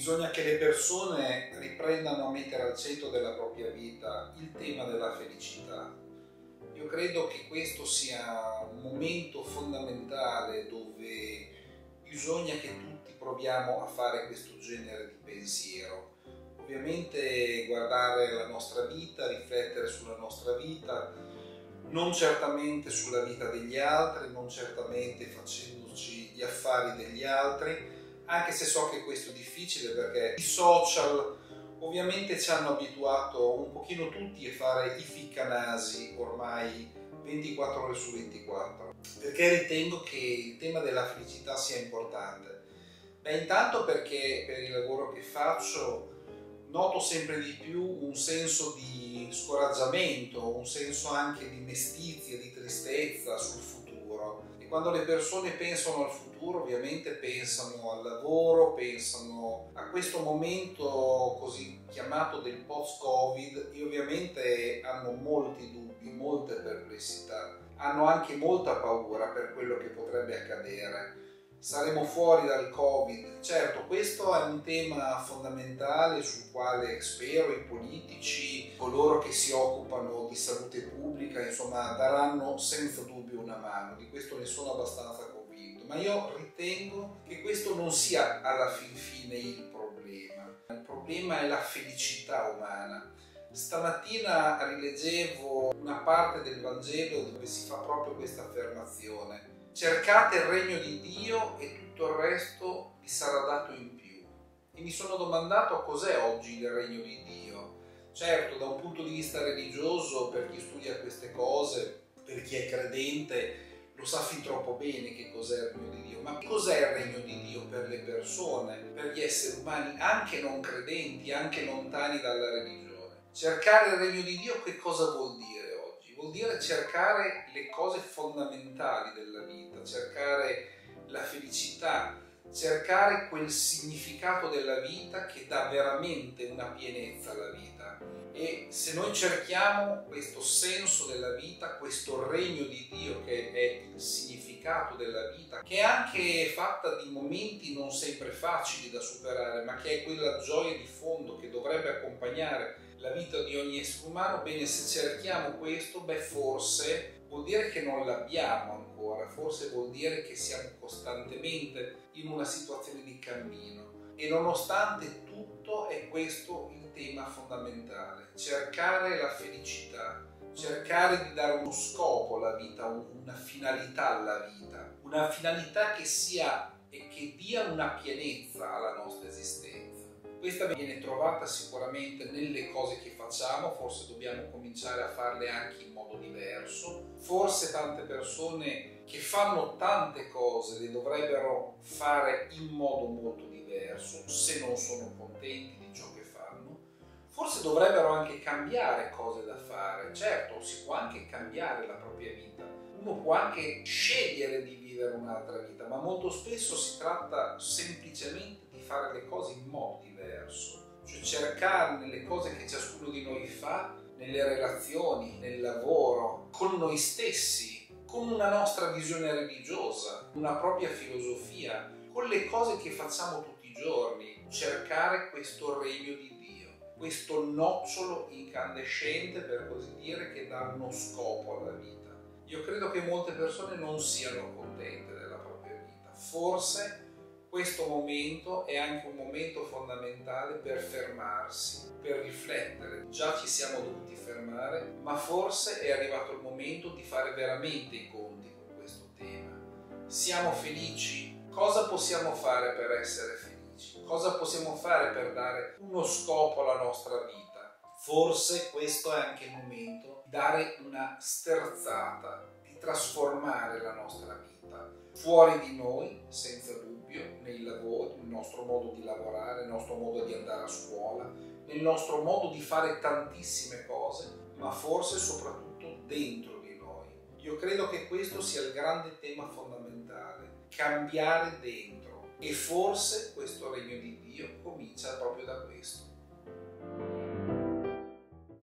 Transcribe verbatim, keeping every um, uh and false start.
Bisogna che le persone riprendano a mettere al centro della propria vita il tema della felicità. Io credo che questo sia un momento fondamentale dove bisogna che tutti proviamo a fare questo genere di pensiero. Ovviamente guardare la nostra vita, riflettere sulla nostra vita, non certamente sulla vita degli altri, non certamente facendoci gli affari degli altri, anche se so che questo è difficile perché i social ovviamente ci hanno abituato un pochino tutti a fare i ficcanasi ormai ventiquattro ore su ventiquattro, perché ritengo che il tema della felicità sia importante. Beh, intanto perché per il lavoro che faccio noto sempre di più un senso di scoraggiamento, un senso anche di mestizia, di tristezza sul futuro. E quando le persone pensano al futuro, ovviamente pensano al lavoro, pensano a questo momento così chiamato del post-Covid e ovviamente hanno molti dubbi, molte perplessità, hanno anche molta paura per quello che potrebbe accadere. Saremo fuori dal Covid. Certo, questo è un tema fondamentale sul quale spero i politici, coloro che si occupano di salute pubblica, insomma, daranno senza dubbio una mano. Di questo ne sono abbastanza convinto. Ma io ritengo che questo non sia alla fin fine il problema. Il problema è la felicità umana. Stamattina rileggevo una parte del Vangelo dove si fa proprio questa affermazione. Cercate il regno di Dio e tutto il resto vi sarà dato in più. E mi sono domandato cos'è oggi il regno di Dio. Certo, da un punto di vista religioso, per chi studia queste cose, per chi è credente, lo sa fin troppo bene che cos'è il regno di Dio. Ma cos'è il regno di Dio per le persone, per gli esseri umani, anche non credenti, anche lontani dalla religione? Cercare il regno di Dio che cosa vuol dire? Vuol dire cercare le cose fondamentali della vita, cercare la felicità, cercare quel significato della vita che dà veramente una pienezza alla vita. E se noi cerchiamo questo senso della vita, questo regno di Dio che è il significato della vita, che è anche fatta di momenti non sempre facili da superare, ma che è quella gioia di fondo che dovrebbe accompagnare la vita di ogni essere umano, bene, se cerchiamo questo, beh, forse vuol dire che non l'abbiamo ancora, forse vuol dire che siamo costantemente in una situazione di cammino. E nonostante tutto è questo il tema fondamentale, cercare la felicità, cercare di dare uno scopo alla vita, una finalità alla vita, una finalità che sia e che dia una pienezza alla nostra esistenza. Questa viene trovata sicuramente nelle cose che facciamo, forse dobbiamo cominciare a farle anche in modo diverso. Forse tante persone che fanno tante cose le dovrebbero fare in modo molto diverso, se non sono contenti di ciò che fanno. Forse dovrebbero anche cambiare cose da fare. Certo, si può anche cambiare la propria vita. Uno può anche scegliere di vivere un'altra vita, ma molto spesso si tratta semplicemente di fare le cose in modo diverso, cioè cercare nelle cose che ciascuno di noi fa, nelle relazioni, nel lavoro, con noi stessi, con una nostra visione religiosa, una propria filosofia, con le cose che facciamo tutti i giorni, cercare questo regno di Dio, questo nocciolo incandescente, per così dire, che dà uno scopo alla vita. Io credo che molte persone non siano contente della propria vita. Forse questo momento è anche un momento fondamentale per fermarsi, per riflettere. Già ci siamo dovuti fermare, ma forse è arrivato il momento di fare veramente i conti con questo tema. Siamo felici? Cosa possiamo fare per essere felici? Cosa possiamo fare per dare uno scopo alla nostra vita? Forse questo è anche il momento di dare una sterzata, di trasformare la nostra vita fuori di noi, senza dubbio, nei lavori, nel nostro modo di lavorare, nel nostro modo di andare a scuola, nel nostro modo di fare tantissime cose, ma forse soprattutto dentro di noi. Io credo che questo sia il grande tema fondamentale, cambiare dentro. E forse questo regno di Dio comincia proprio da questo.